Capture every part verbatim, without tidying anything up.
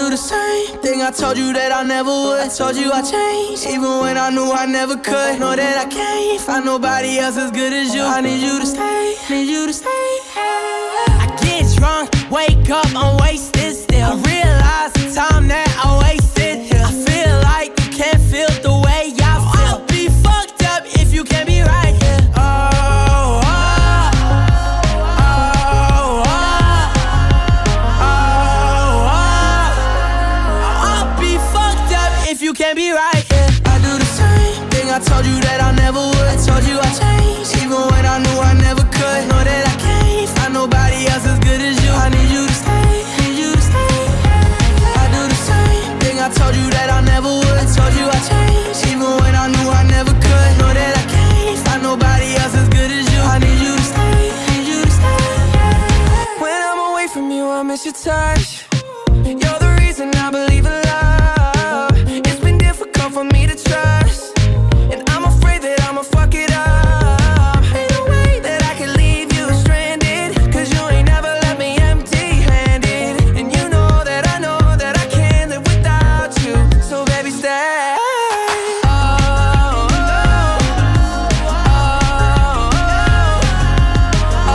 do the same thing I told you that I never would. I told you I changed, even when I knew I never could. Know that I can't find nobody else as good as you. I need you to stay, need you to stay. I get drunk, wake up, I'm wasted still. I realize the time that I wasted here. I feel like you can't feel the way I feel. I'll be fucked up if you can't be right here. Oh, oh, oh, oh, oh, oh. I'll be fucked up if you can't be right here. I do the same thing I told you that I never would. I told you I changed, even when I knew I never could. Know that I can't find nobody else as good as you. I need you to stay, need you to stay. I do the same thing I told you that I never would. I told you I changed, even when I knew I never could. Know that I can't find nobody else as good as you. I need you to stay, need you to stay. When I'm away from you, I miss your touch. You're the reason I believe in love. It's been difficult for me to trust, and I'm afraid that I'ma fuck it up. Ain't no way that I can leave you stranded, cause you ain't never left me empty-handed. And you know that I know that I can't live without you. So baby, stay. Oh, oh, oh, oh,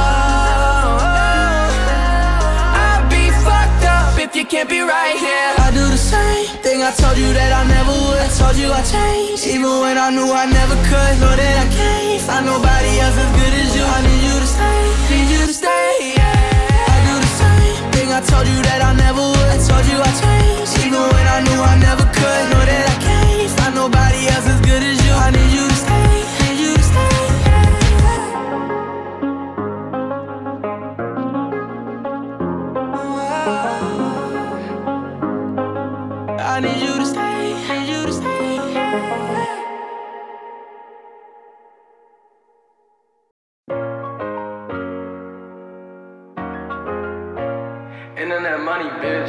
oh. I'll be fucked up if you can't be right here. I do the same thing I told you that I never would. I told you I changed, even when I knew I never could. Know that I can't find nobody else as good as you. I need you to stay, need you to stay, yeah. I do the same thing I told you that I never would. I told you I changed, even when I knew I never could. Know that I can't find nobody else as good as you. I need you to stay, need you to stay, I need you to stay, need you to stay. Internet money, bitch.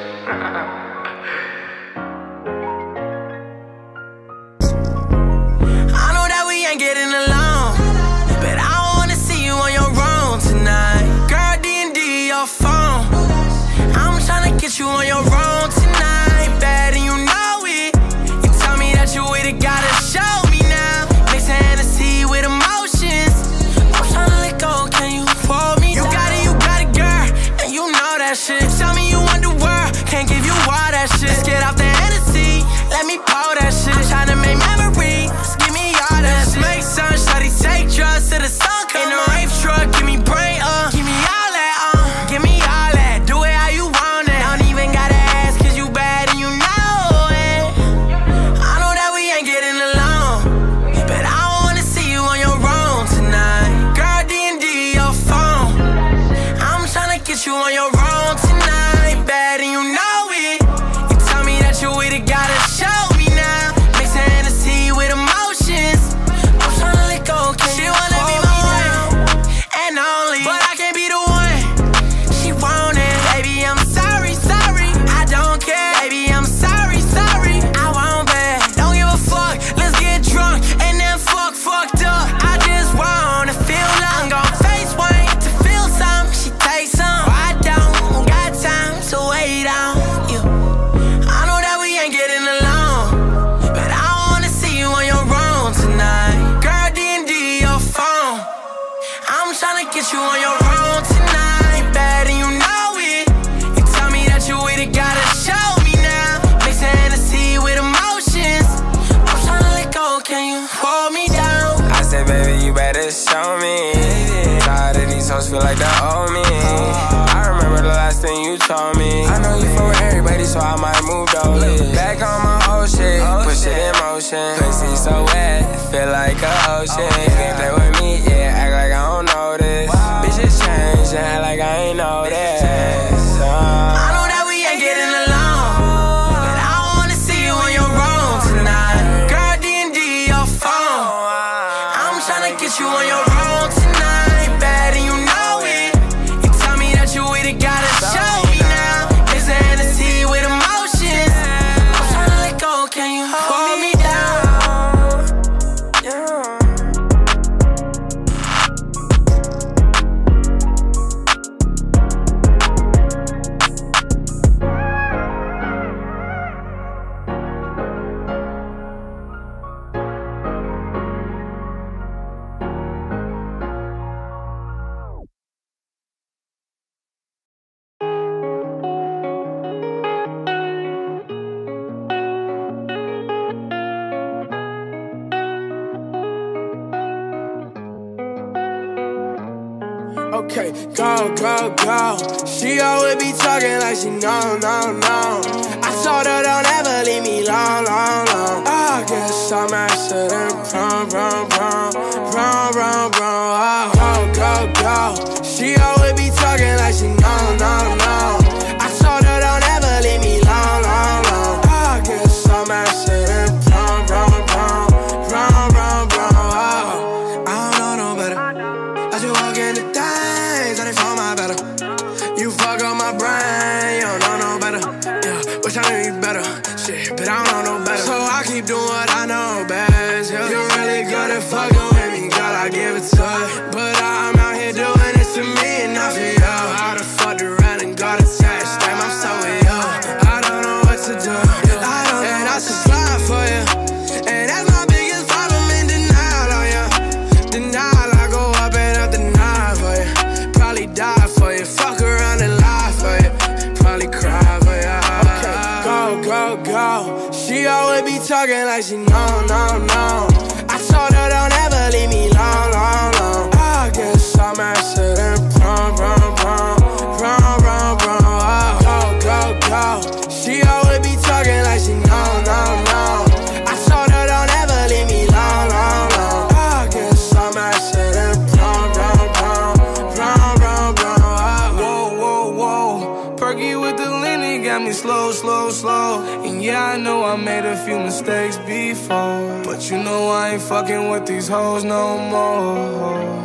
I know that we ain't getting along, but I wanna see you on your own tonight. Girl, D and D your phone. I'm tryna get you on your own tonight. Bad and you know it. You tell me that you with it, gotta show me now. Mix Hennessy with emotions. I'm tryna let go, can you hold me? You got it, you got it, girl, and you know that shit. Tell me you want the world, can't give you all that shit. Let's get off the Hennessy, let me pour that shit. I'm tryna make memories, give me all that shit. Make sun, shawty, take drugs till the sun come. In the rave truck, give me brain, uh, give me all that, uh, give me all that. Do it how you want it. Don't even gotta ask, cause you bad and you know it. I know that we ain't getting along, but I wanna see you on your own tonight. Girl, D and D your phone. I'm tryna get you on your own tonight. Bad and you know it. You tell me that you with it, gotta show me now. Mix Hennessy with emotions. I'm tryna let go, can she wanna be my one and only, but I can't be the one she wanted. Baby, I'm sorry, sorry, I don't care. Baby, I'm sorry, sorry, I won't beg. Don't give a fuck, let's get drunk and then fuck, fucked up. I just wanna feel love. I'm gon' face one to feel some. She takes some, I don't got time to wait on you. I know that we ain't getting along, but I wanna see you on your own tonight. Girl, D and D your phone. I'm tryna get you on your own tonight. Bad and you know it. You tell me that you with it, gotta show me now. Mix Hennessy with emotions. I'm tryna let go, can you hold me down? I said, baby, you better show me. Tired of these hoes feel like they owe me. I remember the last thing you told me. I know you fuck with everybody, so I might move those. Back on my old shit, push it in motion. Pussy so wet, feel like an ocean. You can't play with me, yeah, act like I don't know this. Bitches change, act like I ain't know this. Uh, I know that we ain't getting along, but I wanna see you on your own tonight. Girl, D and D your phone. I'm tryna get you on your own tonight. Bad and you know it. You tell me that you with it, gotta show me now. Mix Hennessy with emotions. I'm tryna let go, can you hold me down? yeah. Okay, go, go, go. She always be talking like she know, no, no. I told her don't ever leave me long, long, long. I guess I'm acid and prom, prom, prom, prom, prom, prom. Oh, go, go, go. She always be talking like she know, no, no. I told her don't ever leave me long, long, long. I guess I'm acid and prom, prom, prom, prom, prom, prom. Oh, I don't know no better. I just walk into things and they fall my better. You fuck up my brain, you don't know no better. Yeah, wish I knew you better. Shit, but I don't know no better. So I keep doing what I know best. Yeah. You're really good at fucking with me, God, I give it to you. But I'm out here doing this to me and not for you. I done fucked around and got attached. Damn, I'm so with you. I don't know what to do. I don't and I should slide for you. And that's my biggest problem in denial on you. Denial, I go up and up the night for you. Probably die for you. Fuck around and lie for you. Probably cry for you. Okay, go, go, go. She always be talking like she know, no, no. I told her don't ever leave me long, long, long. I guess I'm acid and prom, prom, prom, prom, prom, prom. Oh, go, go, go. She always be talking like she know, no, no. I told her don't ever leave me long, long, long. I guess I'm acid and prom, prom, prom, prom, prom, prom. Oh. Whoa, whoa, whoa. Perky with the Lenny got me slow, slow, slow. And yeah, I know I made a few mistakes before, but you know I ain't fucking with these hoes no more.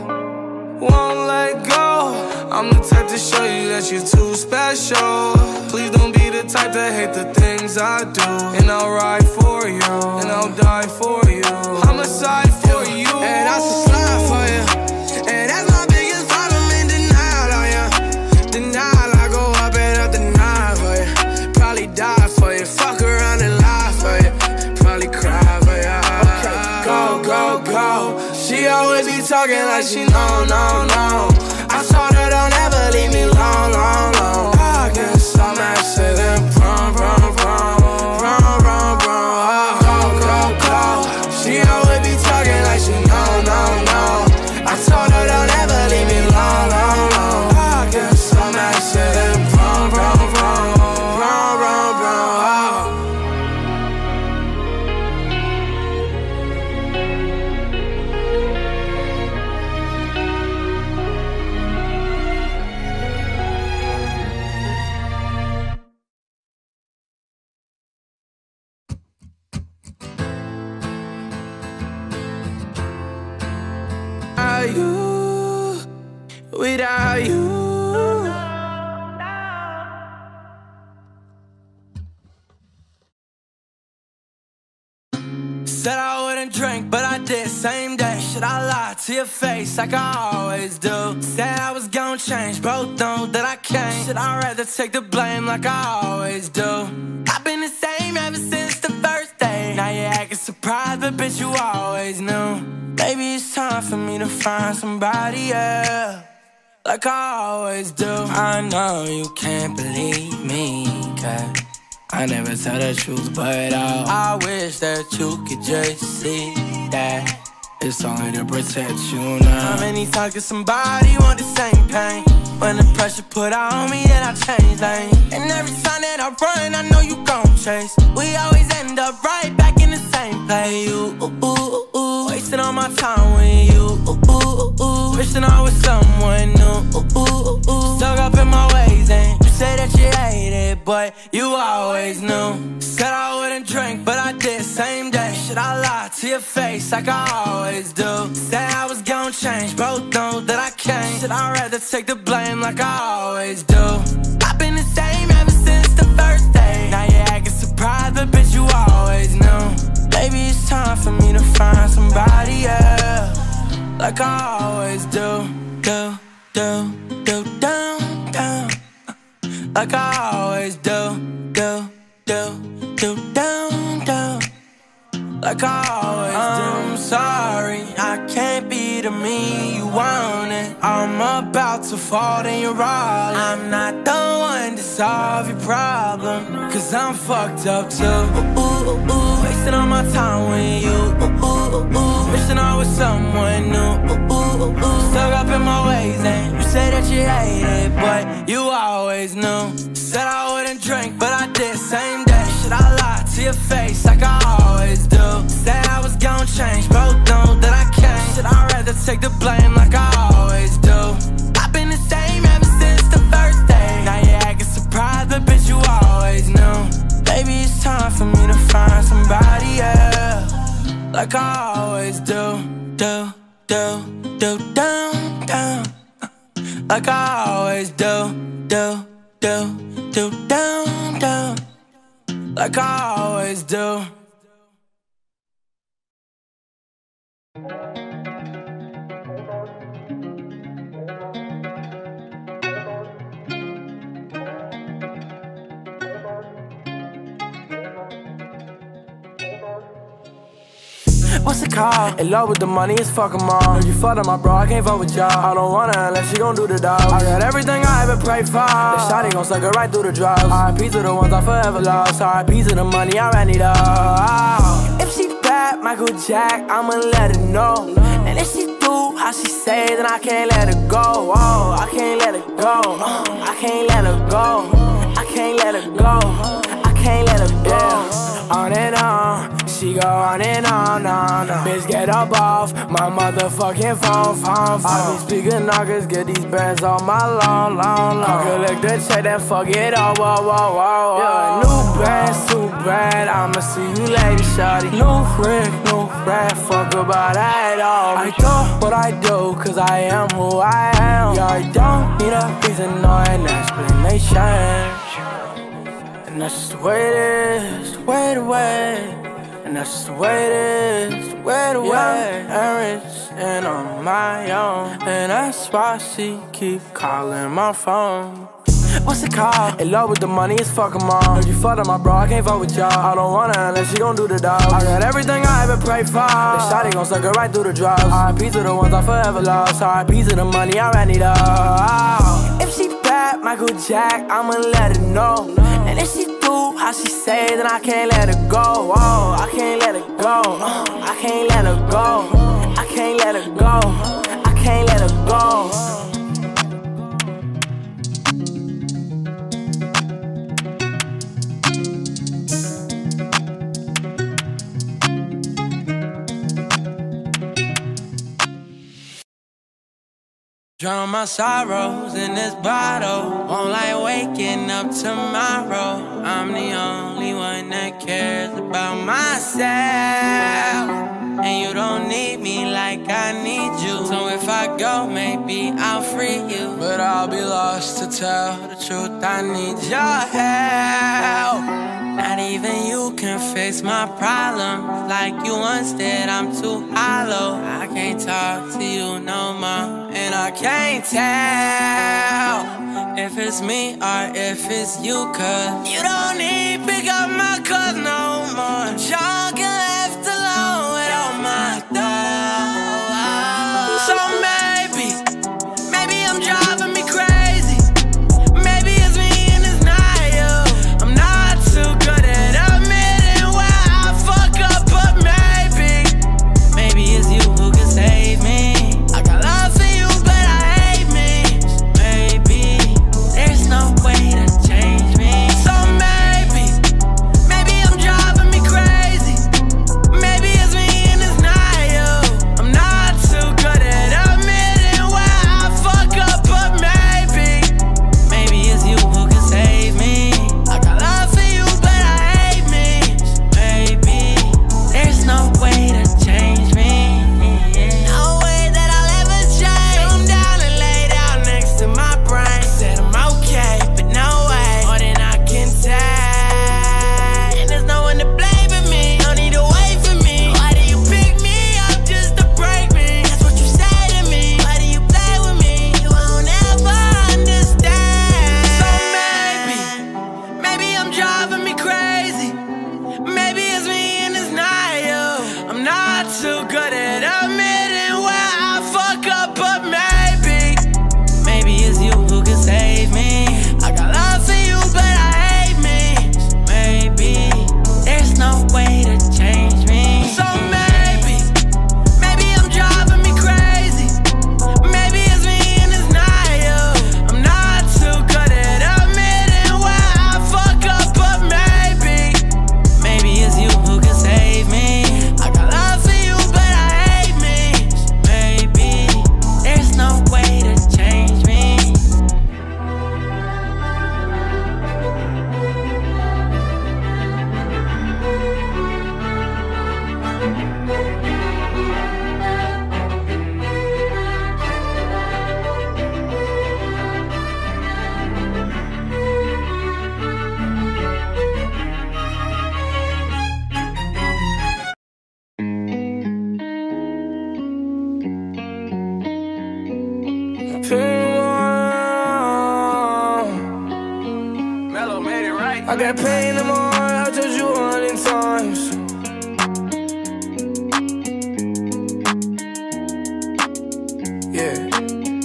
Won't let go. I'm the type to show you that you're too special. Please don't be the type to hate the things I do. And I'll ride for you, and I'll die for you. I'm a side for you, and I should slide for you. And that's my biggest problem in denial on you. Denial, I go up and up the night for you. Probably die for you, fuck around and lie for you. Probably cry for you. Okay, go, go, go. She always be talking like she know, no, no. I told her don't ever leave me long, long, long. I guess I'm acid and prom, prom, prom, prom, prom, prom. Oh, go, go, go. She always be talking like she know, no, no. I told her don't ever leave me long, long, long. I guess I'm acid and prom, prom, prom, prom, prom, prom. Oh. You, without you. Said I wouldn't drink, but I did same day. Should I lie to your face like I always do? Said I was gon' change, both know that I can't. Should I rather take the blame like I always do? I've been the same ever since the first day. Now you're acting surprised, but bitch, you always knew. Maybe it's time for me to find somebody else, like I always do. I know you can't believe me, cause I never tell the truth, but uh, I wish that you could just see that it's only to protect you now. How many times can somebody want the same pain? When the pressure put on me, then I change lane. And every time that I run, I know you gon' chase. We always end up right back in the same place. You, ooh, ooh, ooh, wasting all my time with you. Ooh, ooh, ooh, wishing I was someone new. Ooh, ooh, ooh, stuck up in my ways, and you say that you hate it, but you always knew. Said I wouldn't drink, but I did same day. Should I lie to your face like I always do? Said I was gon' change, both know that I can't. Should I rather take the blame like I always do? I've been the same ever since the first day. Now you're acting surprised, but bitch, you always knew. Maybe it's time for me to find somebody else, like I always do. Do, do, do, do, do. Like I always do. Do, do, do, do, do. Like I always do. I'm sorry, I can't be the me you wanted. I'm about to fall, then you're all. I'm not the one to solve your problem, cause I'm fucked up too. Ooh, ooh, ooh, wasting all my time with you. Ooh, ooh, ooh, wishing I was someone new. Ooh, ooh, ooh, stuck up in my ways, and you face like I always do. Said I was gon' change, both know that I can't. Shit, I'd rather take the blame like I always do. I've been the same ever since the first day. Now you acting surprised, but bitch, you always knew. Maybe it's time for me to find somebody else, like I always do. Do, do, do, down, down. Like I always do. Do, do, do, down, down. Like I always do. What's it called? In love with the money, it's fuck 'em all. If you fuck up my bro, I can't fuck with y'all. I don't wanna unless she gon' do the dog. I got everything I ever prayed for. The shawty gon' suck it right through the drugs. R I P to the ones I forever lost. R I P to the money, I ran it all. If she bad, Michael Jack, I'ma let her know. And if she do how she say, then I can't let her go. Oh, I can't let her go. I can't let her go. I can't let her go. I can't let her go. On and on, she go on and on, on, on. Bitch, get up off my motherfucking phone, phone, phone. I be speaking knockers, get these bands on my long, long, long. I collect the check, then fuck it all, whoa, whoa, whoa, whoa. Yeah, new brand, too bad, I'ma see you later, shawty. New friend, new friend, fuck about that all. I do what I do, cause I am who I am. Yeah, I don't need a reason or an explanation. And that's just the way it is, the way, the way. And that's just the way it is, the way, the way. I'm rich and on my own, and that's why she keep calling my phone. What's it called? In love with the money, it's fuck 'em all. If you fuck up my bro, I can't fuck with y'all. I don't wanna unless she gon' do the dog. I got everything I ever prayed for. The shawty gon' suck it right through the drugs. R I P to the ones I forever lost. R I P to the money, I ran it all. If she bad, Michael Jack, I'ma let her know. And if she do how she say, then I can't let her go. Oh, I can't let her go. I can't let her go. I can't let her go. I can't let her go. Drown my sorrows in this bottle. Won't like waking up tomorrow. I'm the only one that cares about myself. And you don't need me like I need you. So if I go, maybe I'll free you. But I'll be lost to tell the truth. I need your help. Not even you can fix my problems like you once did. I'm too hollow. I can't talk to you no more, and I can't tell if it's me or if it's you. Cause you don't need pick up my calls no more. I'm drunk and left alone with all my thoughts. So maybe, maybe I'm driving me crazy. Maybe it's me and it's not you. I'm not too good at admitting where I fuck up, but maybe, maybe it's you who can save me. I got love for you, but I hate me. Maybe there's no way to change me. So maybe, maybe I'm driving me crazy. pain. Mellow made it right. I got pain in my heart, I told you a hundred times. Yeah.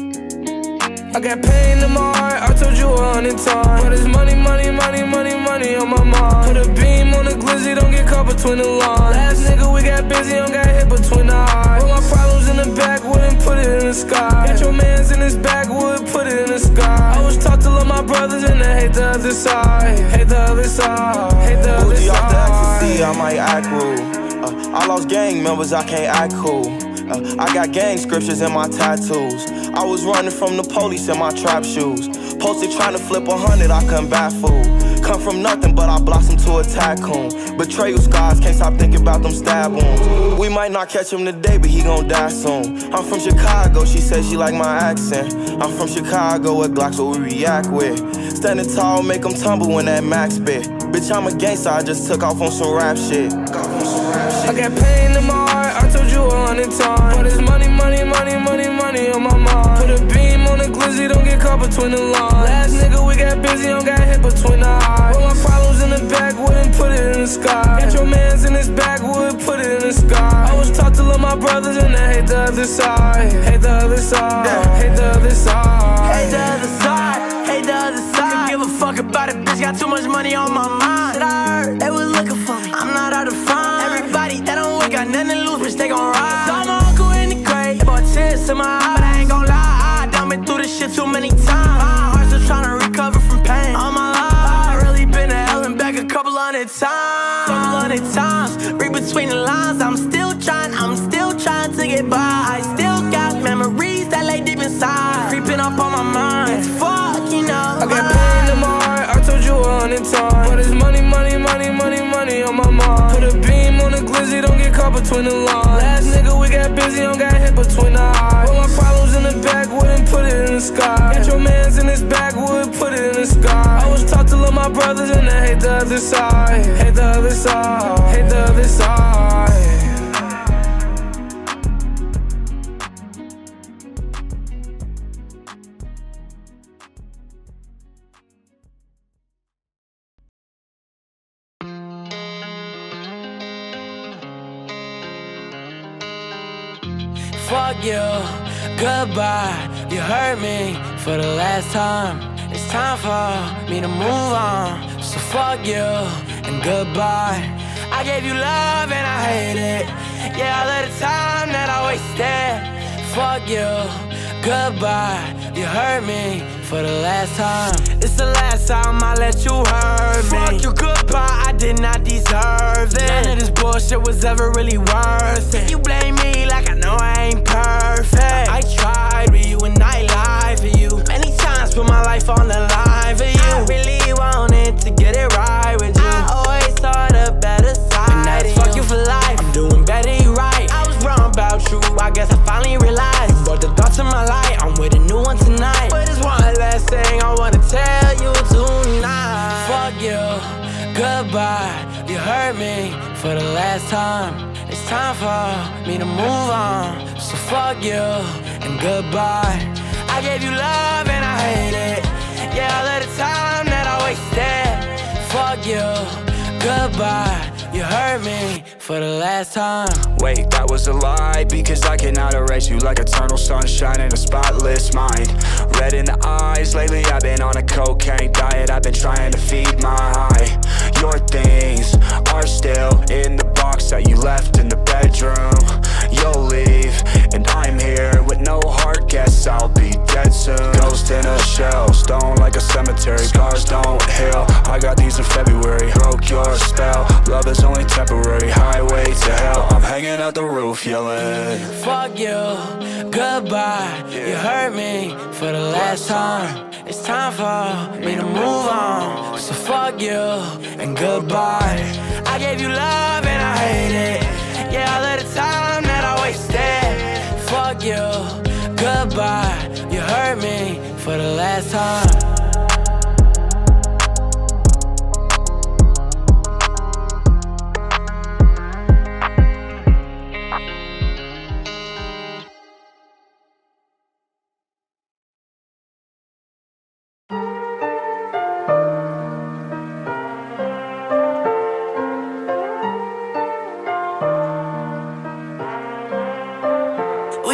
I got pain in my heart, I told you a hundred times. But it's money, money, money, money, money on my mind. Put a beam on the glizzy, don't get caught between the lines. Last nigga, we got busy, don't got hit between the eyes. Put my problems in the backwood and put it in the sky. Got your mans in this backwood, put it in the sky. I was taught to love my brothers and I hate the other side. Hate the other side, hate the other side. Off the ecstasy, I might act rude. uh, I lost gang members, I can't act cool. uh, I got gang scriptures in my tattoos. I was running from the police in my trap shoes. Posted trying to flip a hundred, I couldn't bat fool. Come from nothing, but I blossomed to a tycoon. Betrayal scars, can't stop thinking about them stab wounds. We might not catch him today, but he gon' die soon. I'm from Chicago, she said she like my accent. I'm from Chicago, with Glocks what we react with. Standing tall, make them tumble when that max bit. Bitch, I'm a gangster, I just took off on some rap shit. I got pain in my heart, I told you a hundred times. But it's money, money, money, money, money on my mind. Put a beam on the glizzy, don't get caught between the lines. Last nigga, we got busy, don't got hit between the eyes. Put my problems in the backwood and put it in the sky. Got your mans in this backwood, put it in the sky. I was taught to love my brothers and I hate the other side. Hate the other side, hate the other side. Hate the other side, hate the other side. Could give a fuck about it, bitch, got too much money on my mind. Shit, I heard, they was looking for me, I'm not out to find. Everybody that don't work got nothing to lose, bitch, they gon' ride. Saw my uncle in the grave, bought tears in my eyes. But I ain't gon' lie, I done been through this shit too many times. My heart's still tryna recover from pain. All my life, I really been to hell and back a couple hundred times. Couple hundred times, read between the lines. I'm still trying, I'm still trying to get by. I still got memories that lay deep inside, creeping up on my mind. It's fuck, you know. I got pain in my heart, I told you a hundred times. But it's money, money, money, money, money on my mind. Put a beam on the glizzy, don't get caught between the lines. Last nigga, we got busy, don't got hit between the eyes. Put my problems in the backwood and put it in the sky. Got your mans in this backwood, put it in the sky. I was taught to love my brothers and I hate the other side. Hate the other side, hate the other side. Fuck you, goodbye, you hurt me for the last time. It's time for me to move on. So fuck you and goodbye. I gave you love and I hate it. Yeah, all of the time that I wasted. Fuck you, goodbye, you hurt me for the last time. It's the last time I let you hurt me. Fuck you, goodbye, I did not deserve it. None of this bullshit was ever really worth it. You blame me like I know I ain't perfect. I tried with you and I lied for you. Many times put my life on the line for you. I really wanted to get it right with you. I always saw the better side. And that's fuck you for life, I'm doing better, you right. I was wrong about you, I guess I finally realized. You brought the thoughts to my light, I'm with a new one tonight. But there's one last thing I wanna tell you tonight. Fuck you, goodbye, you hurt me for the last time. It's time for me to move on. So fuck you and goodbye. I gave you love and I hate it. Yeah, all of the time that I wasted. Fuck you, goodbye, you hurt me for the last time. Wait, that was a lie, because I cannot erase you like eternal sunshine in a spotless mind. Red in the eyes, lately I've been on a cocaine diet. I've been trying to feed my high. Your things are still in the box that you left in the bedroom. You'll leave, and I'm here with no heart, guess I'll be dead soon. Ghost in a shell, stone like a cemetery. Scars don't heal, I got these in February. Broke your spell, love is only temporary. Highway to hell, I'm hanging out the roof yelling. Fuck you, goodbye, you hurt me for the last time. It's time for me to move on. So fuck you and goodbye. I gave you love and I hate it. Yeah, all of the time that I wasted. Fuck you, goodbye, you hurt me for the last time.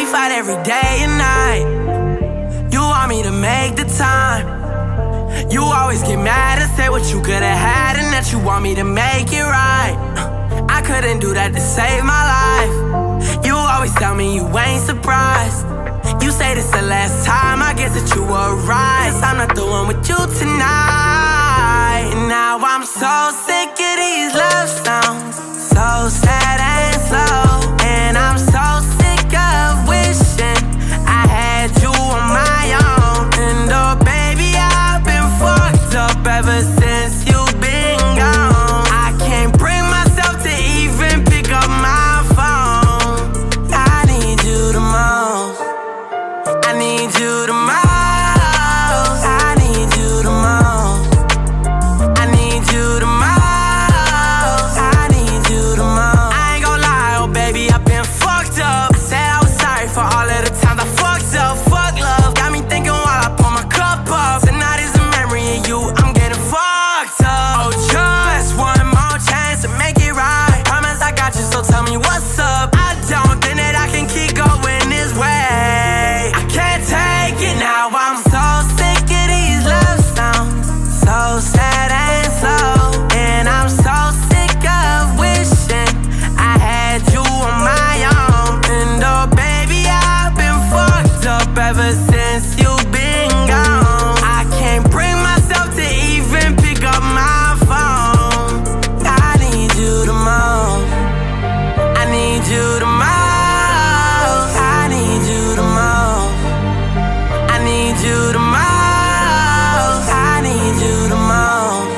fight every day and night. You want me to make the time. You always get mad and say what you could've had, and that you want me to make it right. I couldn't do that to save my life. You always tell me you ain't surprised. You say this the last time, I guess that you were right. 'Cause I'm not the one with you tonight. And now I'm so sick of these love songs, so sad and slow. And I'm so sick of wishing I had you on my own. And oh baby, I've been fucked up ever since you've been gone. I can't bring myself to even pick up my phone. I need you the most. I need you the most. I need you the most. I need you the most. I need you the most. I ain't gon' lie, oh baby, I've been fucked up. I said I was sorry for all of the times I fucked up. Fuck love, got me thinking while I pull my cup up. Tonight is a memory of you, I'm getting fucked up. Oh, just one more chance to make it right. Promise I got you, so tell me what's up. I don't think that I can keep going this way. I can't take it now, I'm so sick of these love songs, so sad and slow. And I'm so sick of wishing I had you on my own. And oh baby, I've been fucked up ever since you've been gone. I can't bring myself to even pick up my phone. I need you the most. I need you the most. I need you the most. I need you the most. I need you the most.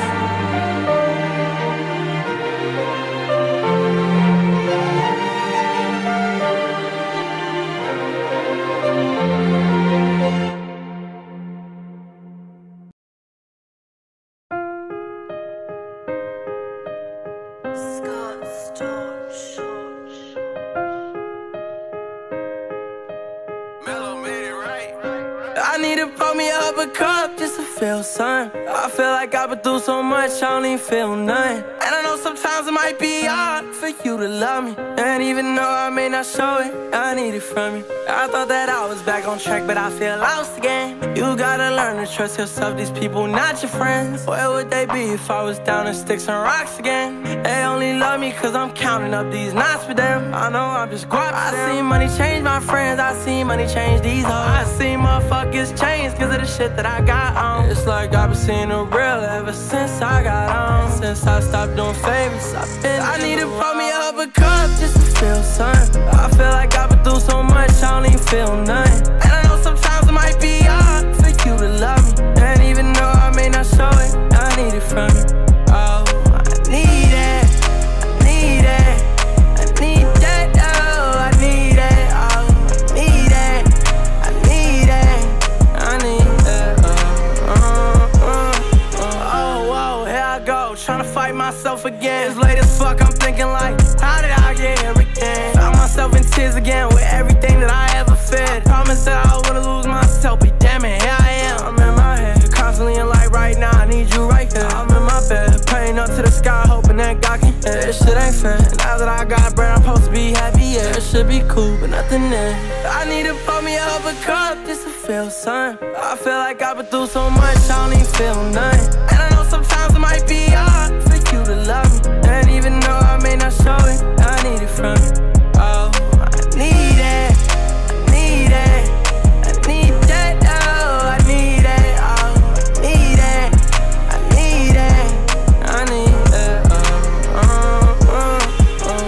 I need to pour me up a cup just to feel something. I feel like I've been through so much, I don't even feel nothing. And I know sometimes it might be hard for you to love me, and even though I may not show it, I need it from you. I thought that I was back on track, but I feel lost again. You gotta learn to trust yourself, these people not your friends. Where would they be if I was down in sticks and rocks again? They only love me cause I'm counting up these knots for them. I know I'm just guap to them. I seen money change my friends, I seen money change these hoes. I seen motherfuckers change cause of the shit that I got on. It's like I've been seeing the real ever since I got on. Since I stopped doing favors, I've been I need to pour me up a cup just to feel something. I feel like I've been through so much, I don't even feel nothing. And I know sometimes it might be hard for you to love me, and even though I may not show it, I need it from you. Oh, I need it, I need it, I need that, oh, I need it, oh, I need it, I need it, I need it, oh, uh, uh, uh. Oh, whoa, here I go, tryna fight myself again. It's late as fuck, I'm thinking like, how did I get here again? Found myself in tears again with everything that I ever fed. Promised that I wouldn't lose myself, but damn it, here I am. I'm in my head, constantly in light right now, I need you right here. I'm in my bed, praying up to the sky, hoping that God can hear. This shit ain't fair, now that I got bread, I'm supposed to be happy, yeah. It should be cool, but nothing there. I need to pour me up a cup just to feel something. I feel like I've been through so much, I don't even feel nothing. And I know sometimes it might be hard for you to love me, and even though I may not show it, I need it from you. Oh, I need it, I need it, I need that, oh, I need it, oh, I need it, I need it, I need it, oh, uh, uh, uh.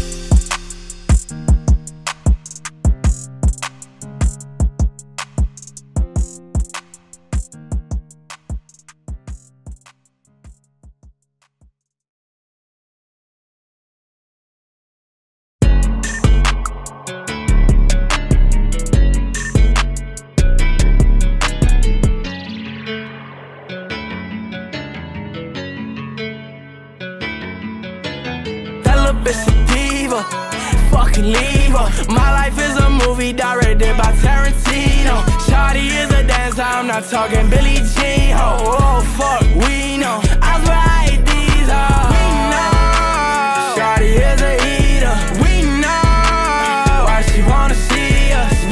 Bitch a diva, fucking leave her. My life is a movie directed by Tarantino. Shawty is a dancer, I'm not talking Billie Jean. Oh, oh fuck, we know. I swear I hate these hoes. We know. Shawty is a eater. We know why she wanna see us.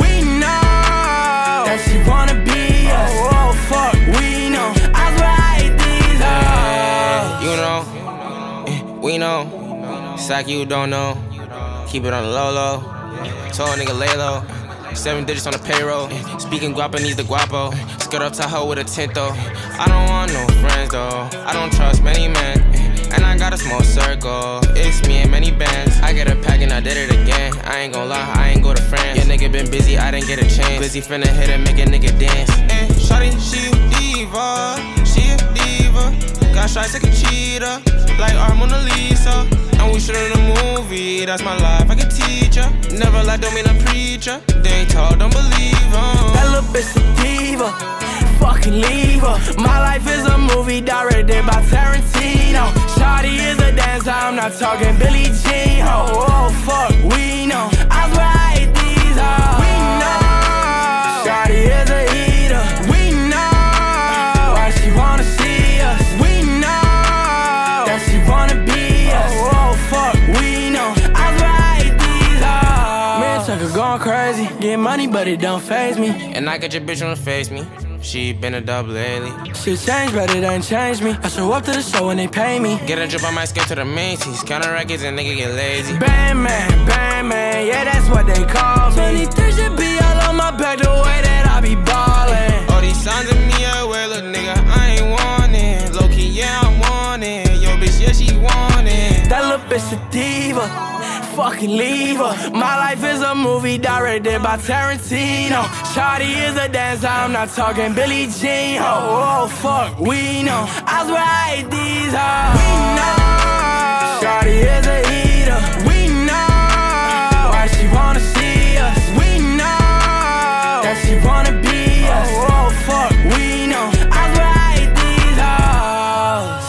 act you don't know. Keep it on the low low. Told a nigga lay low. Seven digits on the payroll. Speaking Guapanese the guapo. Skirt up Tahoe with a tint though. I don't want no friends though. I don't trust many men. And I got a small circle. It's me and many bands. I get a pack and I did it again. I ain't gon' lie, I ain't go to France. Your nigga been busy, I didn't get a chance. Busy finna hit and make a nigga dance. And shawty, she a diva. She a diva. Got shots like a cheetah. Like our Mona Lisa. And we shootin' a movie. That's my life, I can teach ya. Never lie, don't mean a preacher. They ain't tall, don't believe em. That little bitch a diva. Fucking leave her. My life is a movie directed by Tarantino. Shawty is a dancer, I'm not talking Billie Jean. Oh, oh fuck, we know. I swear I hate these hoes. We know. Shawty is a eater. We know. Why she wanna see us. We know. That she wanna be us. Oh, oh fuck, we know. I swear I hate these hoes. Man, Tucker going crazy. Get money, but it don't faze me. And I got your bitch on the face me. She been a dub lately. Shit changed, but it ain't changed me. I show up to the show and they pay me. Get a drip on my skin to the Macy's. Counter records and nigga get lazy. Bang man, bang man, yeah that's what they call me. twenty-three should be all on my back the way that I be ballin'. All these signs of me away, look nigga, I ain't want it. Low key, yeah I want it. Yo bitch, yeah she want it. That little bitch a diva. Fucking leave her. My life is a movie directed by Tarantino. Shawty is a dancer, I'm not talking Billie Jean. Oh, oh fuck, we know. I swear I hate these hoes. We know. Shawty is a eater. We know. Why she wanna see us. We know. That she wanna be us. Oh, oh fuck, we know. I swear I hate these hoes.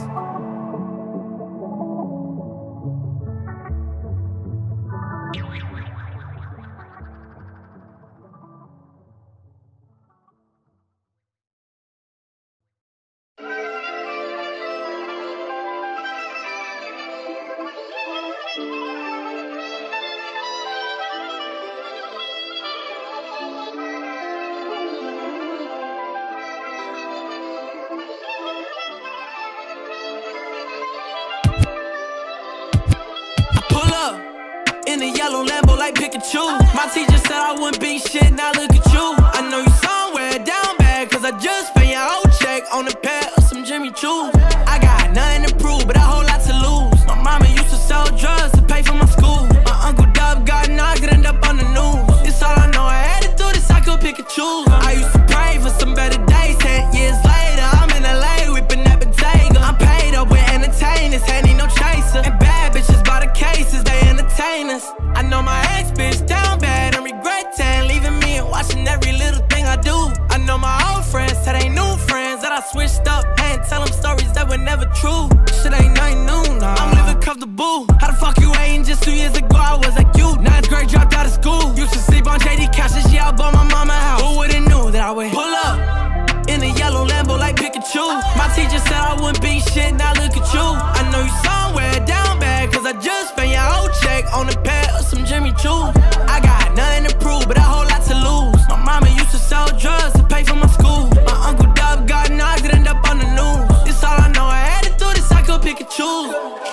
In a yellow Lambo like Pikachu. My teacher said I wouldn't be shit, now look at you. I know you somewhere down bad, cause I just spent your whole check on a pair of some Jimmy Choos. I got nothing to prove, but a whole lot to lose. My mama used to sell drugs to pay for my school. My Uncle Dub got knocked and ended up on the news. It's all I know, I had to do this, I could pick and choose. I used to pray for some better days, ten years later I'm in L A whipping that Bottega. I'm paid up with entertainers, ain't need no chaser. And bad bitches by the cases, they entertain us. I know my ex bitch down bad and regretting leaving me and watching every little thing I do. I know my old friends said they new friends that I switched up and tell them stories that were never true. Shit ain't nothing new, nah. I'm living comfortable. How the fuck you hating? Just two years ago I was like you. Ninth grade dropped out of school. Used to sleep on J D couches, yeah I bought my mama house. Who would've knew that I would pull up in a yellow Lambo like Pikachu. My teacher said I wouldn't be shit, now look at you. I know you somewhere down bad, cause I just spent your whole check on a pair of some Jimmy Choos. I got nothing to prove, but a whole lot to lose. My mama used to sell drugs to pay for my school. My Uncle Dub got knocked and ended up on the news. It's all I know, I had to do this, I could pick and choose.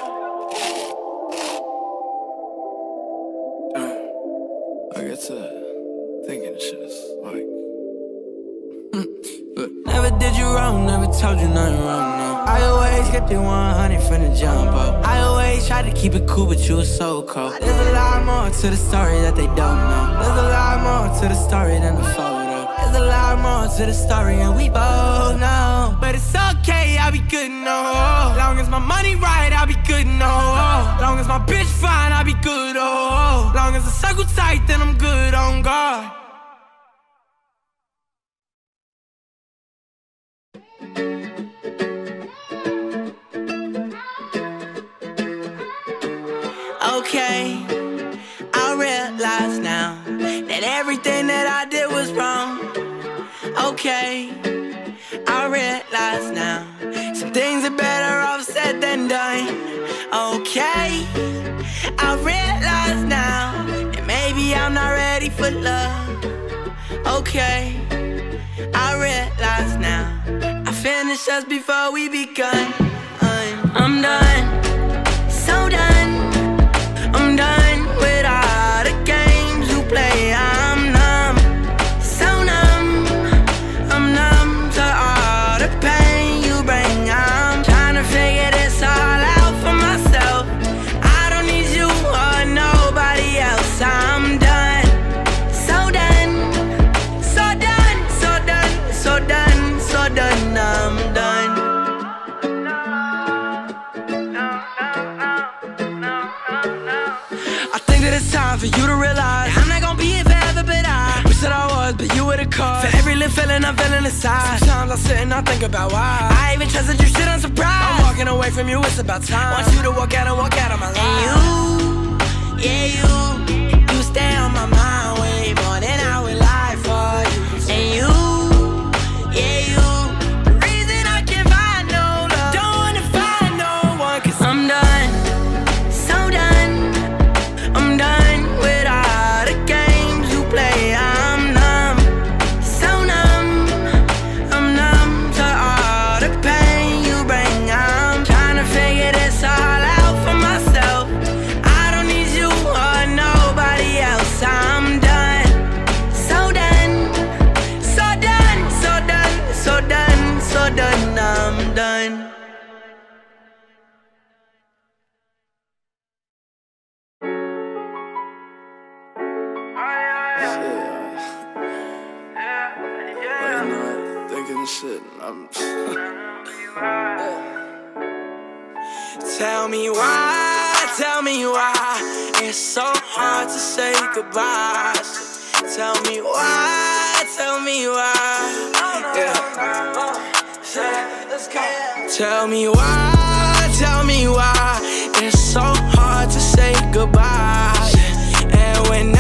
I get to thinking shit is like never did you wrong, never told you nothing wrong, no. I always get the one hundred from the jump up. I always try to keep it cool, but you were so cold. There's a lot more to the story that they don't know. There's a lot more to the story than the photo. There's a lot more to the story and we both know. But it's okay, I'll be good, no. Long as my money right, I'll be good, no. Long as my bitch fine, I'll be good, oh. Long as the circle tight, then I'm good on guard. Okay, I realize now that everything that I did was wrong. Okay, I realize now some things are better off said than done. Okay, I realize now that maybe I'm not ready for love. Okay, I realize now I finished just before we begun. I'm, I'm done, so done. think that it's time for you to realize I'm not gonna be here forever, but I wish that I was, but you were the cause. For every little feeling I'm feeling inside, sometimes I sit and I think about why I even trusted you, shit unsurprised. I'm walking away from you, it's about time. Want you to walk out and walk out of my life. And you, yeah you, you stay on my mind way more than I would lie for you. And you, yeah you, the reason I can't find no love, don't wanna find no one, cause I'm done, so done. I'm done with all the games you play. I'm numb, so numb. I'm numb to all the pain you bring. I'm trying to figure this all out for myself. I don't need you or nobody else. I'm done, so done, so done, so done, so done, so done. I'm done. Shit, I'm Tell me why, tell me why it's so hard to say goodbye. Tell me why, tell me why. Yeah. Tell me why, tell me why it's so hard to say goodbye. And when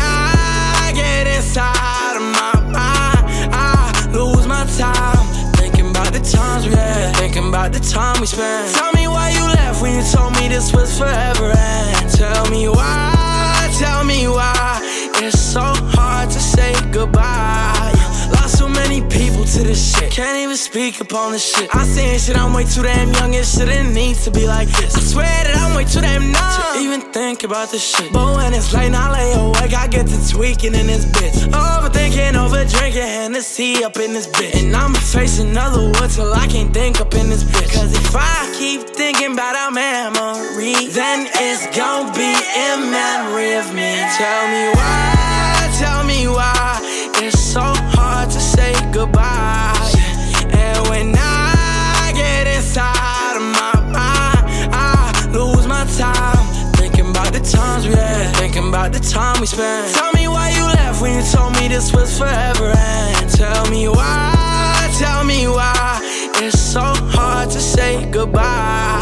I get inside of my mind, I lose my time. The times we had, thinking about the time we spent. Tell me why you left when you told me this was forever. And tell me why, tell me why it's so hard to say goodbye. Lost so many people to this shit, can't even speak upon this shit. I seen shit, I'm way too damn young, and shit it needs to be like this. I swear that I'm way too damn numb to even think about this shit. But when it's late and I lay awake, I get to tweaking in this bitch. Overthinking, over drinking, Hennessy up in this bitch. And I'ma face another wood till I can't think up in this bitch. Cause if I keep thinking about our memory, then it's gon' be in memory of me. Tell me why, tell me why it's so hard to say goodbye. And when I get inside of my mind, I lose my time. Thinking about the times we had, thinking about the time we spent. Tell me why you left when you told me this was forever. And tell me why, tell me why it's so hard to say goodbye.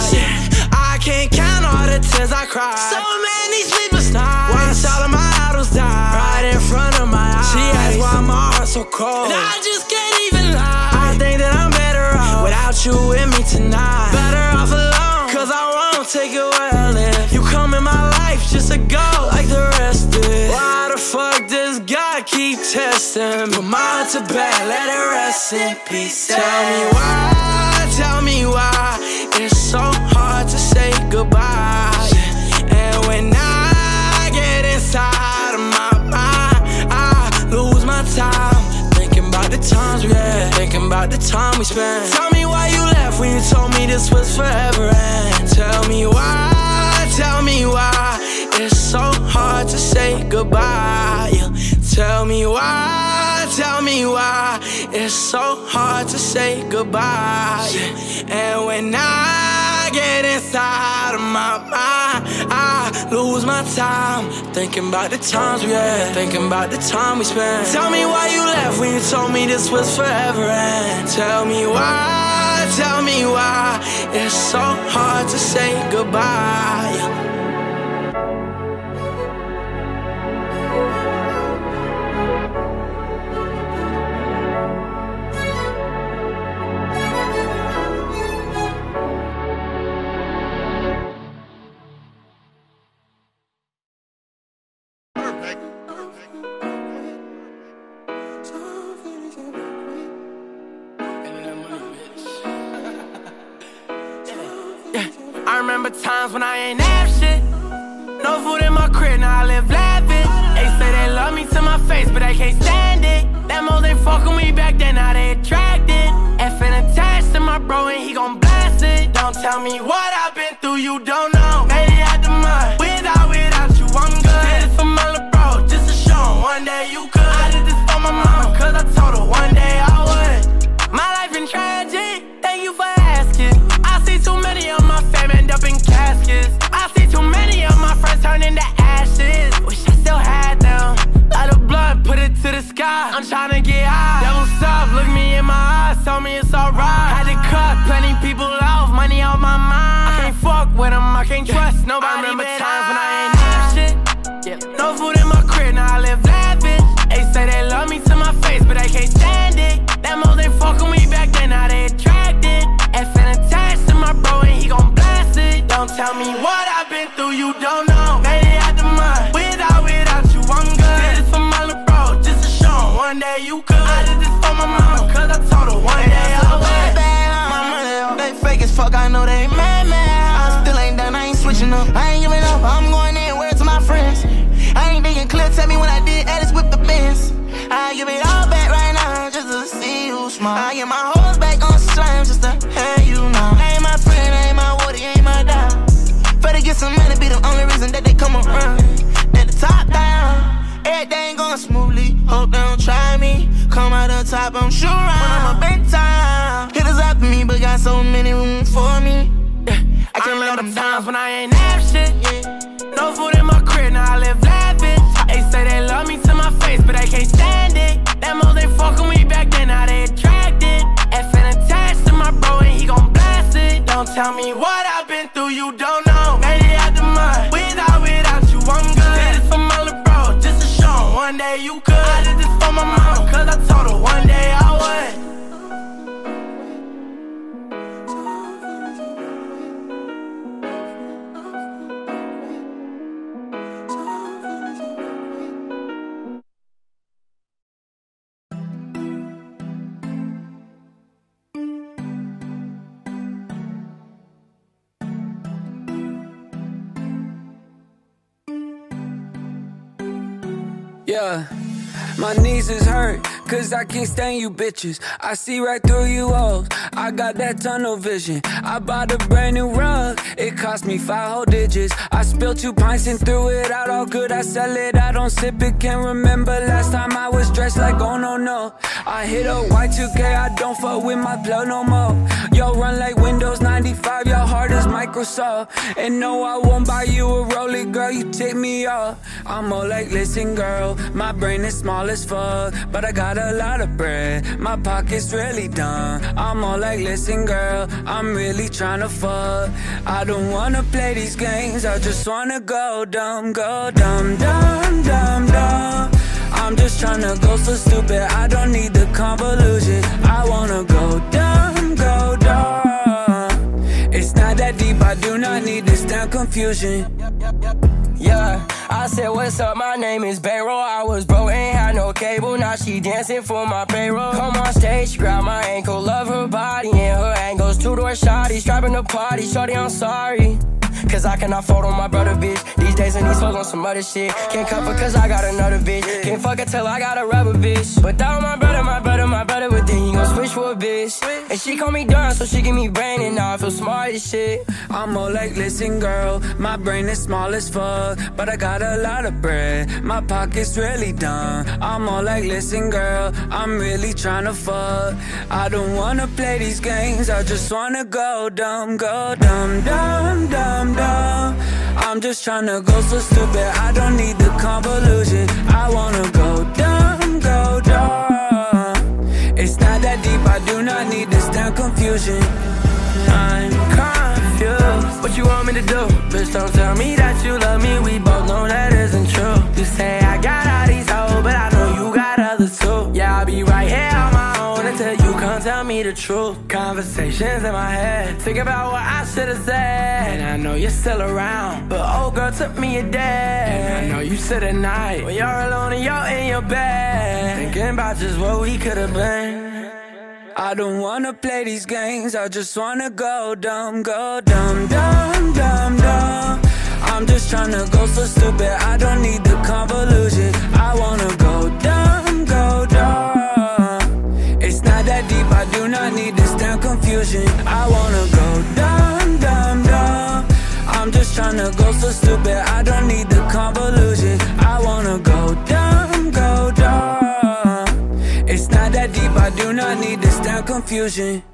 I can't count all the tears I cried, so many sleepless nights, watched all of my idols die right in front of my eyes. She asked why my heart's so cold, and I just can't even lie. I think that I'm better off without you with me tonight. Better off alone, cause I won't take it well if you come in my life just to go like the rest did. Why the fuck does God keep testing? Put mine to bed, let it rest in peace. Tell me why, tell me why it's so hard to say goodbye. And when I get inside of my mind, I lose my time. Thinking about the times we had, thinking about the time we spent. Tell me why you left when you told me this was forever. And tell me why, tell me why it's so hard to say goodbye. Tell me why, tell me why it's so hard to say goodbye. And when I get inside of my mind, I lose my time. Thinking about the times we had, thinking about the time we spent. Tell me why you left when you told me this was forever. And tell me why, tell me why it's so hard to say goodbye. I remember times when I ain't have shit, no food in my crib, now I live lavish. They say they love me to my face, but they can't stand it. Them hoes ain't fucking with me back then, now they attracted. Effing attached to my bro and he gon' blast it. Don't tell me what I've been through, you don't know. Made it out the mud, without, without you, I'm good. Did it for my little bro, just to show him one day you could. I did this for my mama, cause I told her one day I would. My life been tragic, thank you for asking. I see too many of my fam end up in caskets. I see too many of my friends turn into ashes. I'm tryna get high. That was up, look me in my eyes, tell me it's alright. Had to cut plenty people off, money on my mind. I can't fuck with them, I can't trust nobody. I remember times when I ain't have shit. Yeah. No food in my crib, now I live lavish. They say they love me to my face, but they can't stand it. Them hoes ain't fucking me back then, now they attracted. Effing attached to my bro and he gon' blast it. Don't tell me what I've been through, you don't know. Made it out the mud, without, without you, I'm good. Did this for my little bro, just to show him one day you could. I did this for my mama, cause I told her one day I would. My money, they fake as fuck, I know they mad, mad. I still ain't done, I ain't switching up. I ain't giving up, I'm going in, word to my friends. I ain't thinking clear, tell me when I did Alice with the Benz. I give it all back right now, just to see you smile. I get my hoes back on slime, just to have you now. Ain't my friend, ain't my woody, ain't my dog. Better get some money, be the only reason that they come around. At the top down, everything going smoothly. Hope they don't try me. Come out the top, I'm sure I'm when I'm a big time. Hitters after me, but got so many room for me. Yeah, I can't let them down when I ain't have shit. Yeah. No food in my crib, now I live lavish. They say they love me to my face, but they can't stand it. Them hoes ain't fucking me back then, now they attracted. Effing attached to my bro and he gon' blast it. Don't tell me what I've been through, you don't know. Made it out the mud, without, without you, I'm good. Did this for my little bro, just to show him one day you could. I did this for my mama, cause I told her one day I would. Yeah, my knees is hurt, cause I can't stand you bitches. I see right through you all, I got that tunnel vision. I bought a brand new rug, it cost me five whole digits. I spilled two pints and threw it out, all good, I sell it, I don't sip it. Can't remember last time I was dressed like, oh no no. I hit a Y two K, I don't fuck with my plug no more. Yo, run like Windows ninety-five, your heart is Microsoft. And no, I won't buy you a Rolex, girl, you tip me off. I'm more like, listen girl, my brain is small as fuck, but I got a lot of bread, my pocket's really done. I'm more like, listen girl, I'm really tryna fuck. I don't wanna play these games, I just wanna go dumb, go dumb, dumb, dumb, dumb. I'm just tryna go so stupid, I don't need the convolution. I wanna go dumb, go dumb. It's not that deep, I do not need this damn confusion. Yeah, I said, what's up, my name is Bayroll. I was broke, ain't had no cable, now she dancing for my payroll. Come on stage, grab my ankle, love her body and her angles. Two-door shawty, strapping the party, shorty, I'm sorry. Cause I cannot fold on my brother, bitch. These days and these hoes on some other shit. Can't cuff her cause I got another bitch. Can't fuck her till I got a rubber bitch. But that was my brother, my brother, my brother. But then you gon' switch for a bitch. And she call me dumb, so she give me brain. And now I feel smart as shit. I'm more like, listen girl, my brain is small as fuck, but I got a lot of bread, my pocket's really done. I'm more like, listen girl, I'm really tryna fuck. I don't wanna play these games, I just wanna go dumb, go dumb, dumb, dumb, dumb. I'm just tryna go so stupid, I don't need the convolution. I wanna go dumb, go dumb. It's not that deep, I do not need this damn confusion. I'm confused, what you want me to do? Bitch, don't tell me that you love me, we both know that isn't true. You say I got all these hoes, but I know you got others too. Yeah, I'll be right here on my own until you come tell me the truth. Conversations in my head, think about what I should've said. And I know you're still around, but old girl took me a day. And I know you sit at night when you're alone and you're in your bed, thinking about just what we could've been. I don't wanna play these games, I just wanna go dumb, go dumb, dumb, dumb, dumb. I'm just tryna go so stupid, I don't need the convolution. I wanna go dumb, go dumb. It's not that deep, I do not need this damn confusion. I wanna go dumb, dumb, dumb. I'm just tryna go so stupid, I don't need the convolution. I wanna go dumb, go dumb. It's not that deep, I do not need this damn confusion.